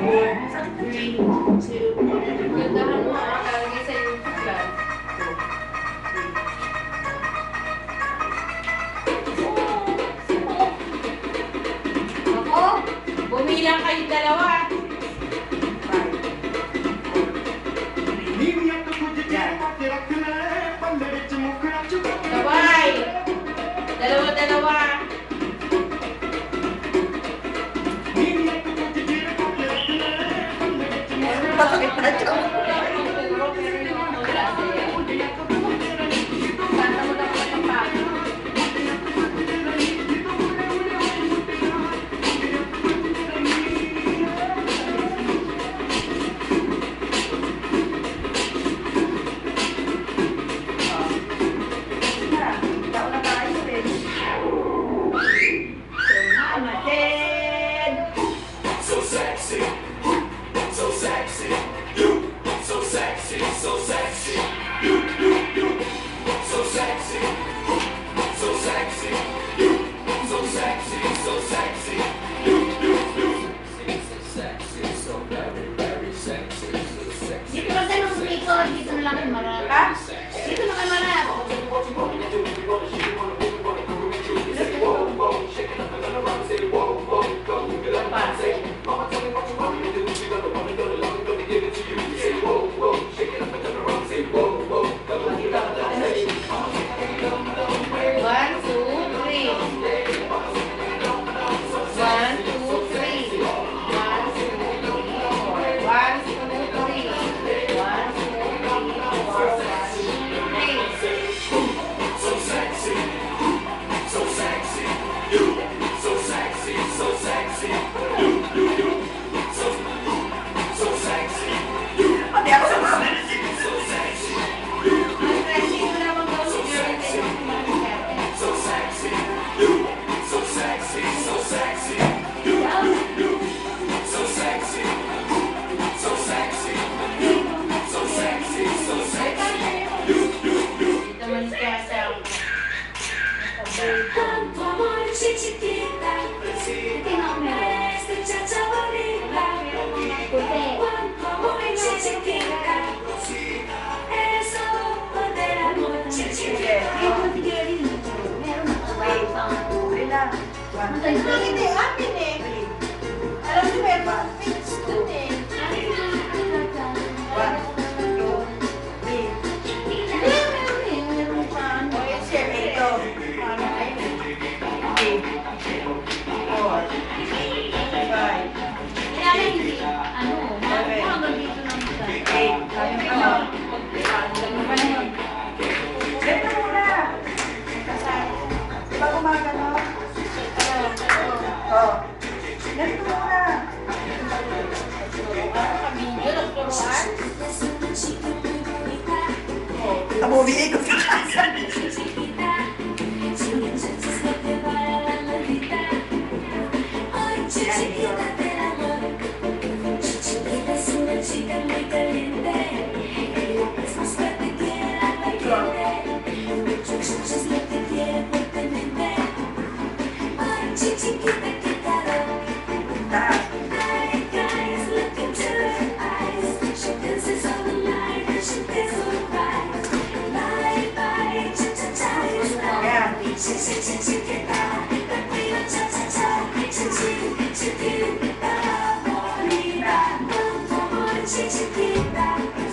3, 2, gandahan mo lalagay sa yung flag. Ako, bumilang kayong dalawa. Sabay! Dalawa-dalawa. Bakit na ito? Dito na lang kayo marap. Ha? Dito na kayo marap. Hindi, amin eh. Alam niyo ba, mga pins dun eh. 1, 2, 3. O, yung share ito. 3, 4, 5. Kaya hindi, ano, hanggang dito lang siya. 8. Sabi ko, ganito muna. Diba gumagano? Oh. Ganito muna. Kabidyo, nagturuan. Tabubiin ko sa kasa.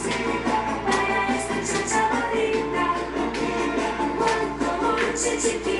Chiquita.